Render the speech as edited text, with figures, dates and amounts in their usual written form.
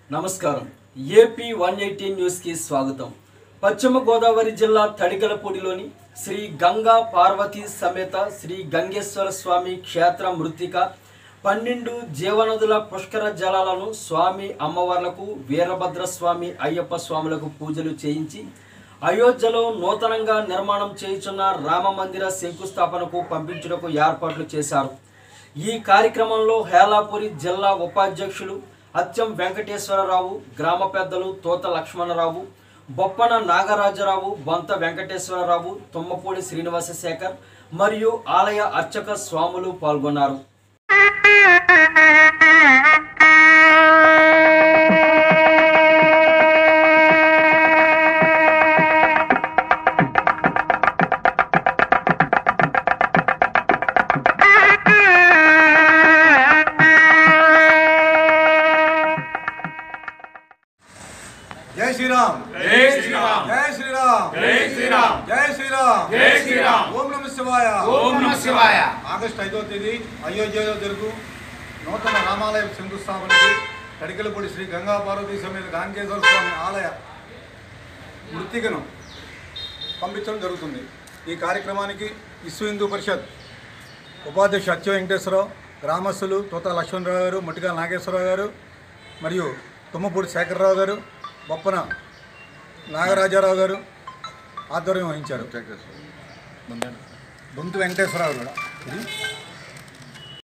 నమస్కారం AP 180 news కి స్వాగతం। పశ్చిమ గోదావరి జిల్లా తడిగలపూడిలోని శ్రీ గంగా పార్వతీ సమేత శ్రీ గంగేశ్వర స్వామి క్షేత్ర మృత్తిక 12 జీవనదుల పుష్కర జలాలను స్వామి అమ్మవార్లకు వీరభద్ర స్వామి అయ్యప్ప స్వాములకు పూజలు చేయించి అయోధ్యలో నూతనంగా నిర్మాణం చేయుచున్న రామ మందిర శంకుస్థాపనకు పంపించుటకు ఏర్పాట్లు చేశారు। ఈ కార్యక్రమంలో హేలాపురి జిల్లా ఉపాధ్యక్షులు అచ్చం వెంకటేశ్వరరావు, గ్రామ పెద్దలు తోత లక్ష్మణరావు, బొప్పన నాగరాజరావు, బొంత వెంకటేశ్వరరావు, తుమ్మపూడి శ్రీనివాస శేఖర్ మరియు ఆలయ అర్చక స్వాములు పాల్గొన్నారు। जय श्री राम, जय श्री राम, जय श्री राम, जय श्री राम, जय श्री राम, जय श्री राम। ओम नमः शिवाय, ओम नमः शिवाय। ఆగస్టు 5వ తేదీ అయోధ్యలో జరుగు నూతన రామాలయ శంకుస్థాపనకి తడికలపూడి శ్రీ గంగా పార్వతీ సమేత గంగేశ్వర స్వామి ఆలయ మృత్తికను పంపించడం జరుగుతుంది। ఈ కార్యక్రమానికి విశ్వ హిందూ పరిషత్ ఉపాధ్యక్షుడు అచ్చం వెంకటేశ్వరరావు, గ్రామస్తులు తోత లక్ష్మణరావు గారు, ముట్టిగా నాగేశ్వరరావు గారు మరియు తుమ్మపూడి శేఖరరావు గారు, బొప్పన నాగరాజరావు గారు ఆధ్వర్యం వహించారు। బొంతు వెంకటేశ్వరరావు కూడా